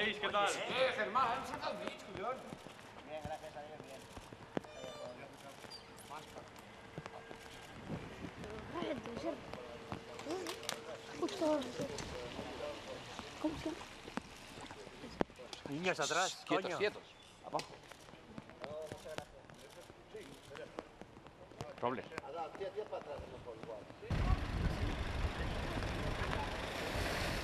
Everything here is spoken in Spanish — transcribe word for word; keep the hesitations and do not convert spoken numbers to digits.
Aleix, ¿qué tal? Eh, Germán, hem sacado el mig, collons. Bien, gracias a Dios, bien. Justo. ¿Cómo se llama? Niños atrás, Quietos, coño. quietos. Abajo. Robles. Tía, tía para atrás, mejor igual.